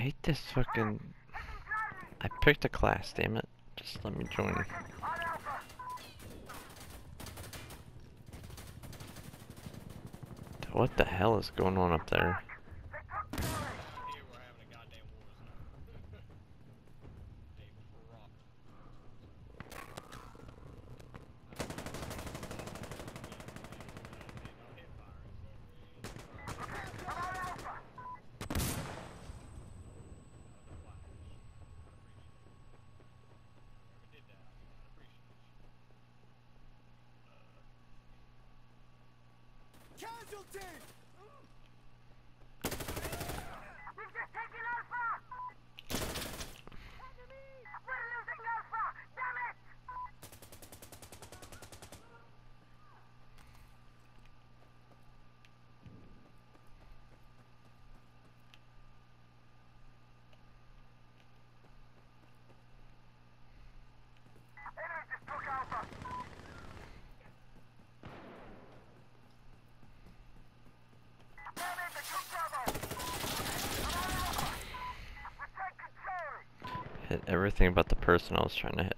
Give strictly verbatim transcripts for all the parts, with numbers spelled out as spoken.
hate this fucking... I picked a class, damn it. Just let me join. What the hell is going on up there? Casualty! We've just taken Alpha! Enemies! We're losing Alpha! Damn it! Enemies just took Alpha! Hit everything but the person I was trying to hit.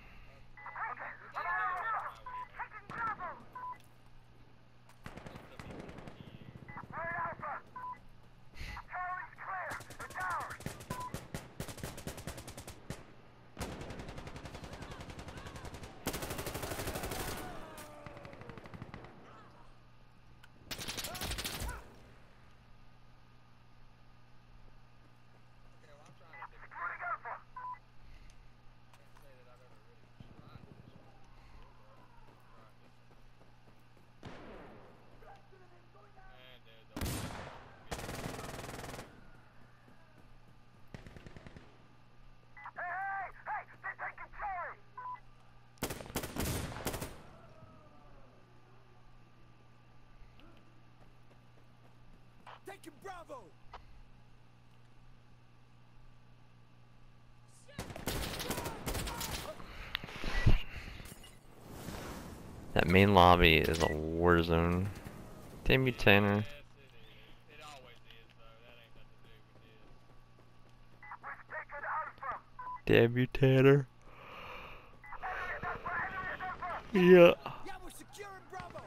Taking Bravo! That main lobby is a war zone. Damn you, Tanner. Damn you, Tanner. Yeah. Yeah, we're securing Bravo!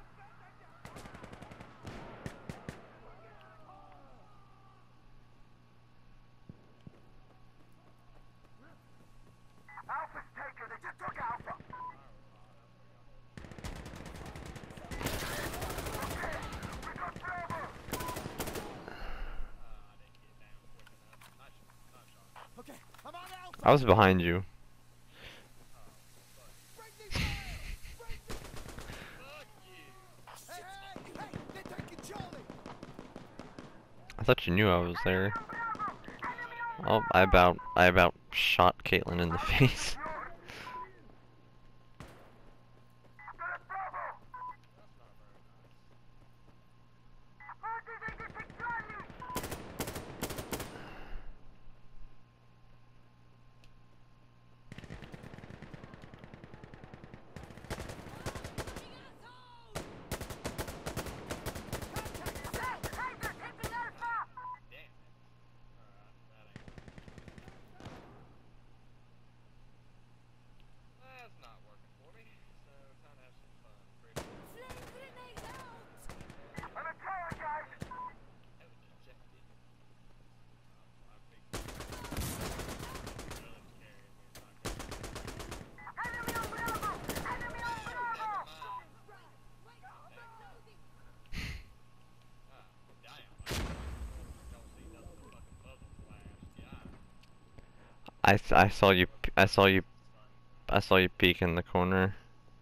Alpha's taken, they just took Alpha! We got Bravo! Okay, I'm on Alpha! I was behind you. Friendly fire! Friendly! Hey, hey, hey! They're taking Charlie! I thought you knew I was there. Oh, I about, I about shot Caitlin in the face. I, I saw you, I saw you, I saw you peek in the corner.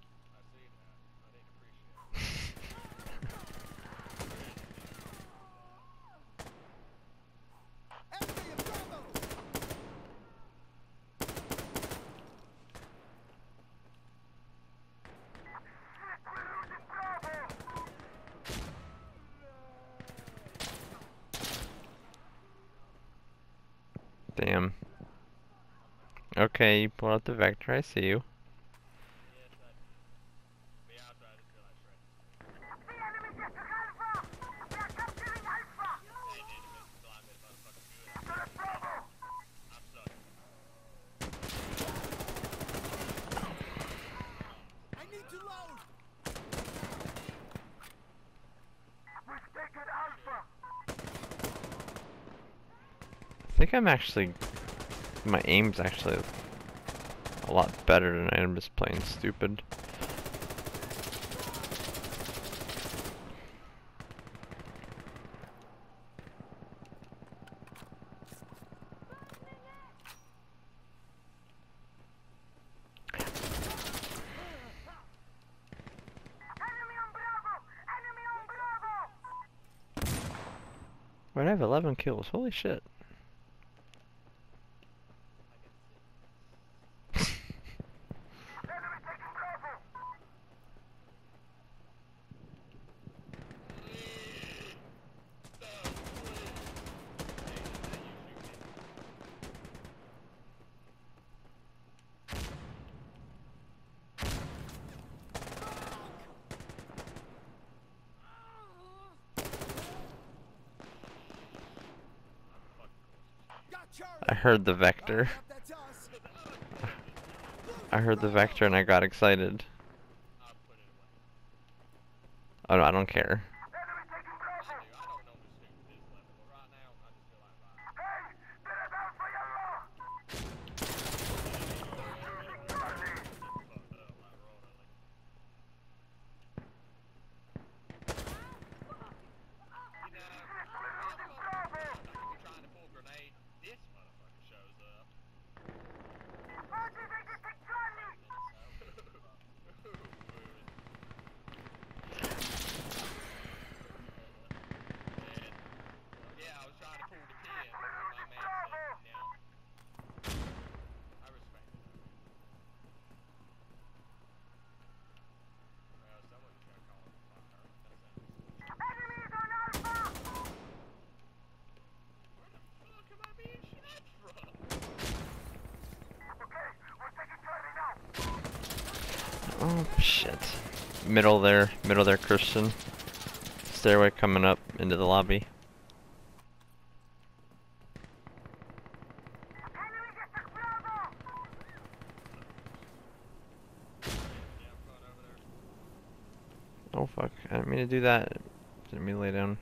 Damn. Okay, you pull out the Vector, I see you. think I'm actually, my aim's actually a lot better than I am just playing stupid. Wait, I have eleven kills. Holy shit. Got Charlie. I heard the vector. Yep, that's us. I heard the vector and I got excited. Oh no, I don't care. Oh shit. Middle there, middle there, Christian. Stairway coming up into the lobby. Oh fuck, I didn't mean to do that. Didn't mean to lay down.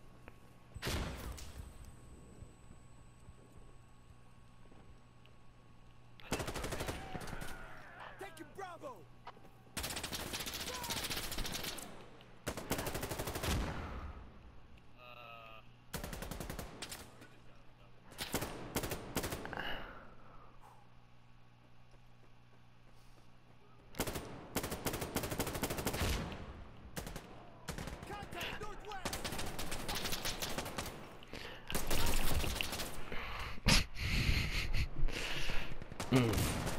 Taking Bravo. Contact northwest. Mm.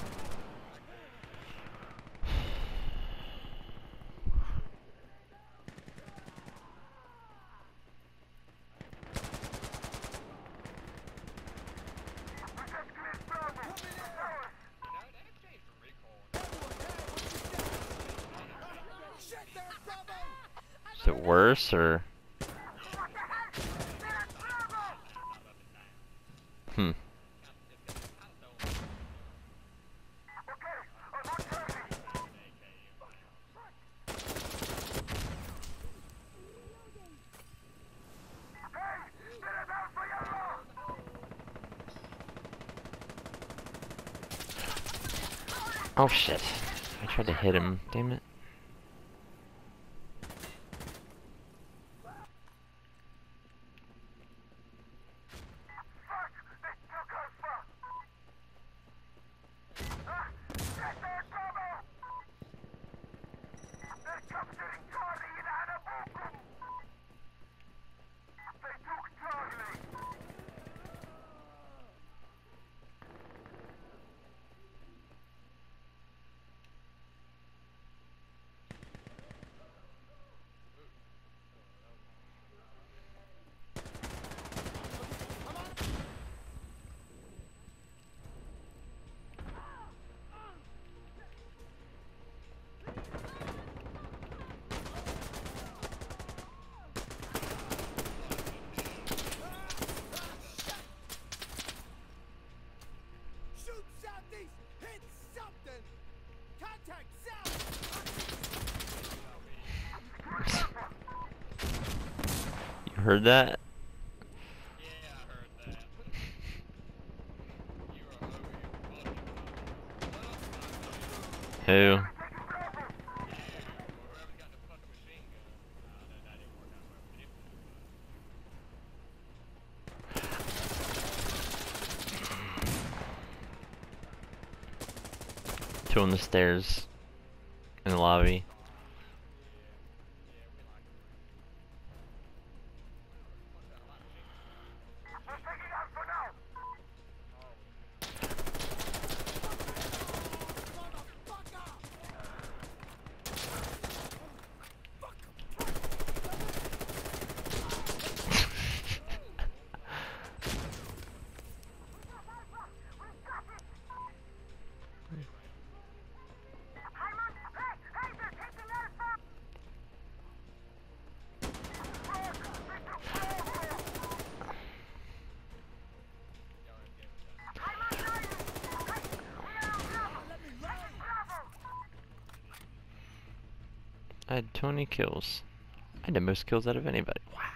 Shit there, Bravo. Is it worse or? Hmm. Oh shit. I tried to hit him, damn it. Shoot southeast. Hit something. Contact south. You heard that? Yeah, I heard that. Who? Two on the stairs in the lobby. I had twenty kills. I had the most kills out of anybody. Wow.